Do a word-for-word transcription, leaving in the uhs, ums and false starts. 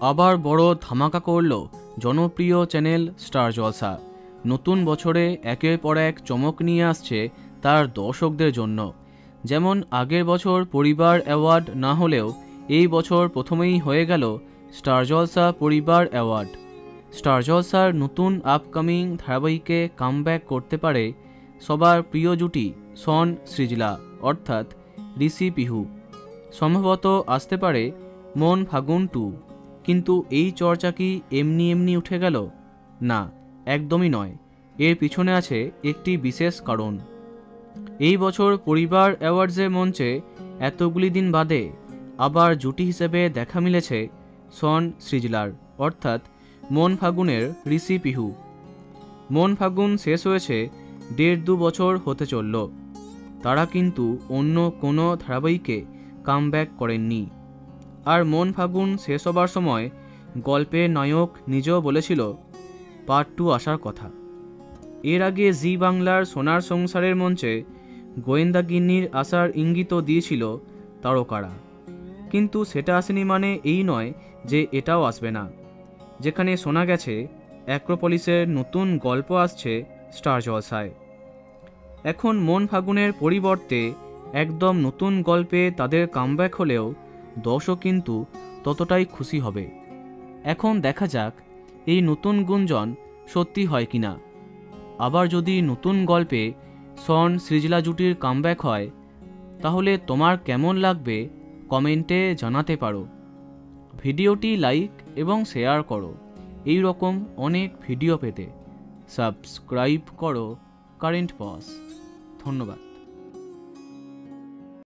আবার বড় ধামাকা করল জনপ্রিয় চ্যানেল স্টার জলসা। নতুন বছরে একের পর এক চমক নিয়ে আসছে তার দর্শকদের জন্য। যেমন আগের বছর পরিবার অ্যাওয়ার্ড না হলেও এই বছর প্রথমেই হয়ে গেল স্টার জলসা পরিবার অ্যাওয়ার্ড। স্টার জলসার নতুন আপকামিং ধারাবাহিকে কামব্যাক করতে পারে সবার প্রিয় জুটি শন সৃজলা অর্থাৎ ঋষি পিহু। সম্ভবত আসতে পারে মন ফাগুন টু। কিন্তু এই চর্চা কি এমনি এমনি উঠে গেল? না, একদমই নয়। এর পিছনে আছে একটি বিশেষ কারণ। এই বছর পরিবার অ্যাওয়ার্ডসের মঞ্চে এতগুলি দিন বাদে আবার জুটি হিসেবে দেখা মিলেছে শন সৃজলার অর্থাৎ মন ফাগুনের ঋষি পিহু। মন ফাগুন শেষ হয়েছে দেড় দু বছর হতে চলল। তারা কিন্তু অন্য কোনো ধারাবাহিকে কামব্যাক করেননি। আর মন ফাগুন শেষ হবার সময় গল্পের নায়ক নিজেও বলেছিল পার্ট টু আসার কথা। এর আগে জি বাংলার সোনার সংসারের মঞ্চে গোয়েন্দাগিন্নির আসার ইঙ্গিতও দিয়েছিল তারকারা। কিন্তু সেটা আসেনি মানে এই নয় যে এটাও আসবে না। যেখানে শোনা গেছে অ্যাক্রোপলিসের নতুন গল্প আসছে স্টার জলসায়। এখন মন ফাগুনের পরিবর্তে একদম নতুন গল্পে তাদের কামব্যাক হলেও দর্শক কিন্তু ততটাই খুশি হবে। এখন দেখা যাক এই নতুন গুঞ্জন সত্যি হয় কিনা। আবার যদি নতুন গল্পে শন সৃজলা জুটির কামব্যাক হয় তাহলে তোমার কেমন লাগবে কমেন্টে জানাতে পারো। ভিডিওটি লাইক এবং শেয়ার করো। এই রকম অনেক ভিডিও পেতে সাবস্ক্রাইব করো কারেন্ট পজ। ধন্যবাদ।